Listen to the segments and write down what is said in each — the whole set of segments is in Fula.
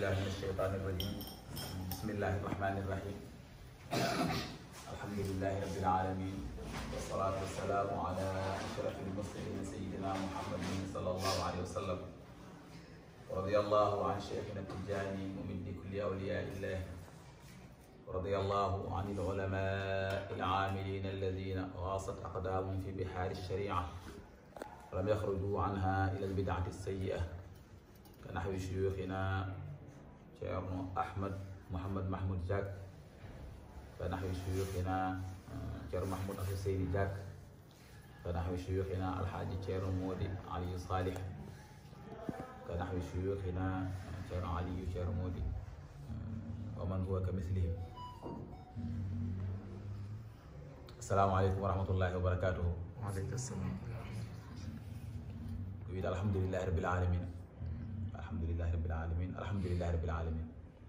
بالله من الشيطان الرجيم. بسم الله الرحمن الرحيم. الحمد لله رب العالمين، والصلاة والسلام على أشرف المرسلين سيدنا محمد صلى الله عليه وسلم. ورضي الله عن شيخنا التجاني ممد كل أولياء الله، ورضي الله عن العلماء العاملين الذين غاصت أقدامهم في بحار الشريعة ولم يخرجوا عنها إلى البدعة السيئة، كنحو شيوخنا شيخنا أحمد محمد محمود جاك، كنحو شيوخنا شيخ محمود الحسيني جاك، كنحو شيوخنا الحاج شيخ مودي علي صالح، كنحو شيوخنا شيخ علي شيخ مودي ومن هو كمثلهم. السلام عليكم ورحمة الله وبركاته. وعليكم السلام. الحمد لله رب العالمين، الحمد لله رب العالمين، الحمد لله رب العالمين.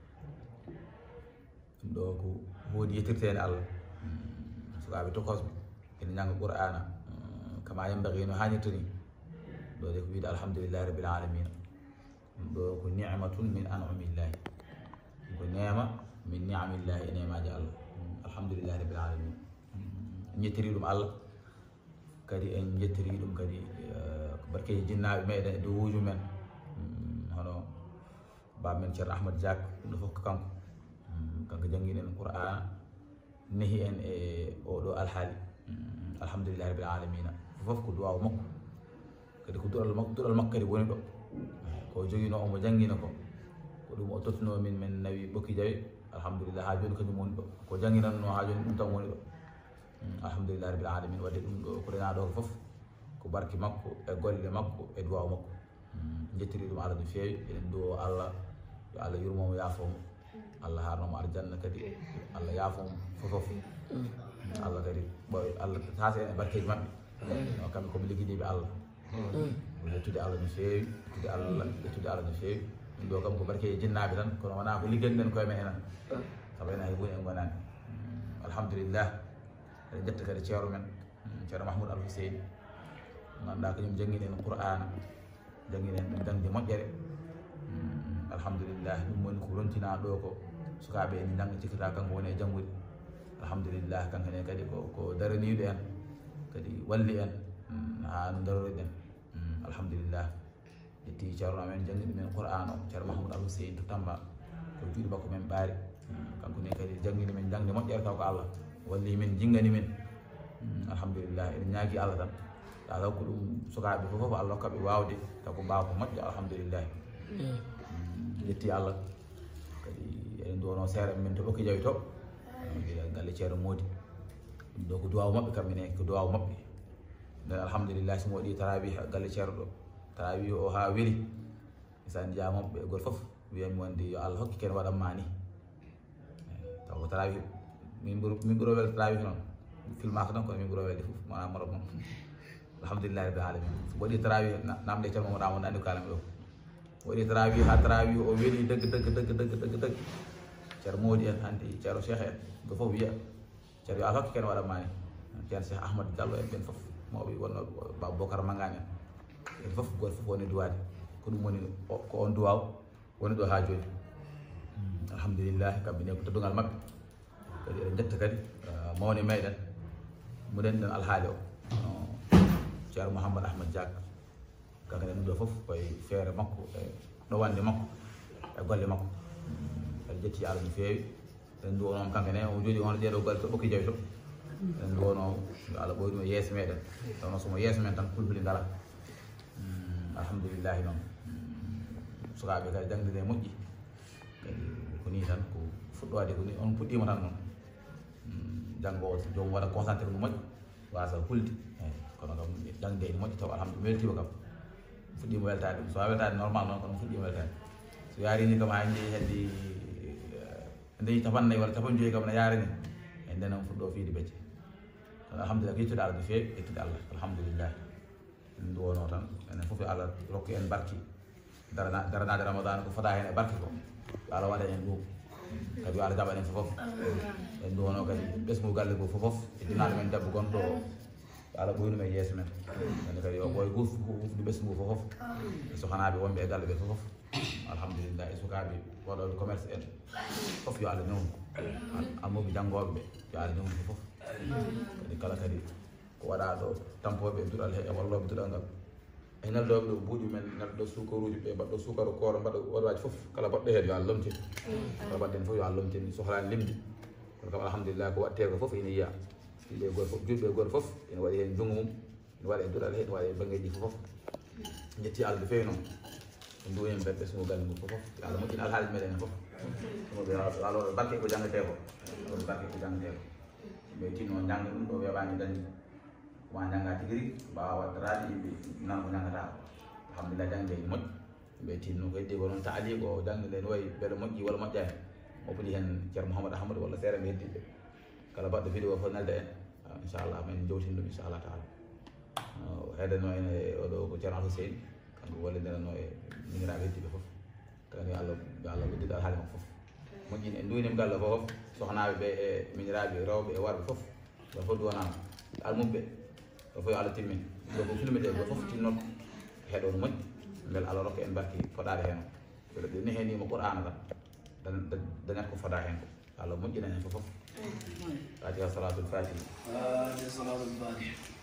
donc woodi yettirteede Allah sukaaɓe tokosɓe ene njannga qur'ana kama yambagi no haanirta ni. ɗo de ko wiide alhamdulillahi rabbil alamin. ɗo ko ni'matun min an'amillahi, ko neema min ni'amillahi, e neemaji Allah. alhamdulillahi rabbil alamin. en jettiri ɗum Allah, kadi en jettiri ɗum kadi barkeji jinnaɓe meɗen e dowuju men, hono baba men ceerno ahmad diak. ɗum ɗo fof ko kanko jangguini en qur'ana, nehi en e oɗo alhaali. alhamdulillahi rabbil alamina. fof ko duwaw makko, kadi ko duɗal makko kadi woni ɗo. ko joguino omo jangguina ko ɗum o tottuno min nawi ɓokki jawe. alhamdulillah, ha joni kañum woni ɗo, ko jangguinanno ha joni ɗum tan woni ɗo. alhamdulillahi rabbil alamin. wadde ɗum ɗo ko rena ɗo ko fof ko barki makko e golle makko e duwaw makko. jettiri ɗum Allah no feewi. eɗen duwo Allah yo Allah yurmomo yaafomo, Allah harnomo arjanna, kadi Allah yaafomo fofof. Allah kadi ɓoy Allah tasa en e barkeji mabɓe. kamɓe koɓe ligguidiɓe Allah. yettude Allah no feewi, yettude Allah no feewi. ɗum ɗo kam ko barkeji jinnaɓe tan, kono wona ko ligguenɗen koye men enen, saabu enen hay woni en gonani. alhamdulillah. eɗen jetta kadi ceero men ceerno mahmoud al hussein, ganduɗa kañum jangguini en qur'ana, jangguini en ɗum jangde moƴƴere. alhamdulillah. ɗum woni ko rontina ɗo ko sukaɓe en jangga cikkata kanko woni e janggude. alhamdulillah. kankane kadi ko daraniɗo en, kadi walli en ha no daroriɗen. alhamdulillah. yetti ceerno amen jangguiɗo men qur'an o ceerno mahmoud al hussein to Tamba, ko juuɗe makko men ɓaari. kanko ne kadi jangguini men jangde moƴƴere, taw ko Allah walli men, jinggani men. alhamdulillah. eɗen ñaagui Allah tan taw ko ɗum sukaɓe fof Allah hokkaɓe wawde taw ko mbawa ko moƴƴo. alhamdulillah. yetti Allah. kadi eɗen duwono seere men to ɓokki jawi to galle ceerno moodi. ɗum ɗo ko duwaw mabɓe, kamɓe ne ko duwaw mabɓe. nden alhamdulillah somo waɗi tarawih galle ceerno ɗo, tarawih o ha weeli, misan jamoɓe e goto foof wiyami wonde yo Allah hokki ken waɗanma ni. taw ko tarawih min ɓuuro welde tarawih noon, filmaka tan kono min ɓuuro welde foof wona moroɓ noon. alhamdulillahi rabbil alamin. so waɗi tarawih namde ceerno mo ɗamo andi ko kalami ɗo, waɗi tarawih ha tarawih o weeli dëgg. ceerno moodi en hande ceerno cheikh en go foof wiya ceerno yo Allah hokki ken waɗanma ni. ceerno cheikh ahmad diallo en ɓen foof mawɓe wonno baba bocar mangane en foof goto foof woni duwade, ko ɗum woni ko on duwaw woni ɗo ha joni. alhamdulillah. kamɓe ne ko teddugal mabɓe. kadi eɗen jetta kadi mawni meɗen muɗen ɗen alhaali o ceerno mouhammad ahmad diak. kankane ɗum ɗo foof koye feere makko e ɗowande makko e golle makko. kadi jetti Allah no feewi. eɗen duwonomo kankane o jooɗi on ɗeɗo golle to ɓokki jawi to. eɗen duwono yo Allah ɓoyɗum e yeeso meɗen, tawno somo yeeso men tan fulfuli ngala. alhamdulillahi noon. sukaɓe kadi jangdede moƴƴi, kadi ko ni tan ko fuɗɗode, ko ni on puɗɗima tan noon. janggo jomum waɗa concentré no moƴƴi, wasa hulde. kono kam jangde ene moƴƴi taw alhamdulillah weltima kam fuɗɗima weltade. so weltade normal noon kono fuɗɗima weltade. so yarini kam ha heddi dañi 40 walla 50 kam ne yarini e nden on fuɗɗo fiide becce. kono alhamdulillah ko yettude Allah no feewi, yettude Allah. alhamdulillah. en duwono tan enen foof yo Allah rokku en barki daranade ramadan ko fota hen e barke ko, yo Allah waɗa en ɗum, kadi yo Allah jaɓan en fofof. en duwono kadi ɓesgu galle go fofof e dinnaɗo men debbo gonɗo yo Allah ɓoynum e yeeso men. ene kadi yo ɓooy hufde ɓesgu fofof e sohanaɓe wonɓe e galle ɓe fofof. alhamdulillah e sukaɓe waɗoɓe commerce en fof yo Allah ñawnu almuɓe janggoɓe ɓe yo Allah ñawnu fof kadi kala kadi ko waɗa ɗo tampoɓe duɗal he e walloɓe duɗal ngal e neldoɓe ɗo buuɗi men nelɗo sukaruji ɓe mbaɗɗo sukaru kooro mbaɗa waɗaji fof kala baɗɗo hen yo Allah lomtin kala baɗɗen fof yo Allah lomtin sohlani limdi kono kam alhamdulillah ko watte ko fof ene yiiya julɓe goto fof julɓe goto fof ene waɗi hen jungo mum ene waɗa e duɗal he ene waɗa e banggueji fof jetti Allah no fewi noon ko duwoyen ɓe ɓesgo galle mum fof Allah moƴƴin alhaali meɗen fof ɓe aloɗo barke ko jangate ko aloɗo barke ko jangate ko ɓe tinno jangga ɗum ɗo weeɓani dañi ma jangga tigui rigui mbawa waddarade yimɓe nan ko jangata alhamdulillah jangde ene moƴƴi ɓe tinno ko heddi ko noon ta ali ko jangde nde ne wayi beele moƴƴi walla moƴƴani moɓɓini hen ceerno Mouhamadou Ahmadou walla seeɗa mi heddiɓe kala baɗɗo vidéo fof nalda en inchallah men jowtin ɗum inchallah taala heedano en e oɗo ko ceerno Alhussein kanko wallidirano e miniraɓe heddiɓe fof kadi yo Allah ɓeddida haali makko fof moƴƴini en duwnima galle fof sohnaɓe ɓe e miniraɓe rewɓe e worɓe fof ɗo fof duwanama almuɓe ɗo fof yo Allah timmin ɗo ko filmete ɗo fof tinnoto heeɗo no moƴƴi beele Allah rokka en barki foɗade hen beele ɗo nehenima Qur'ana tan dañat ko foɗa hen ko Allah moƴƴina hen fof Fatiha salatul fatiha